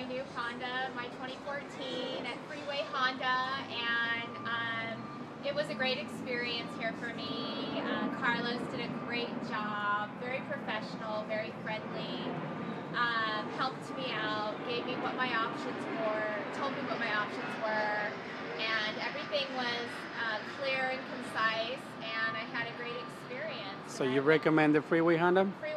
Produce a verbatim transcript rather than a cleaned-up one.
my new Honda, my twenty fourteen at Freeway Honda, and um, it was a great experience here for me. Uh, Carlos did a great job, very professional, very friendly, um, helped me out, gave me what my options were, told me what my options were, and everything was uh, clear and concise, and I had a great experience. So you recommend the Freeway Honda? Freeway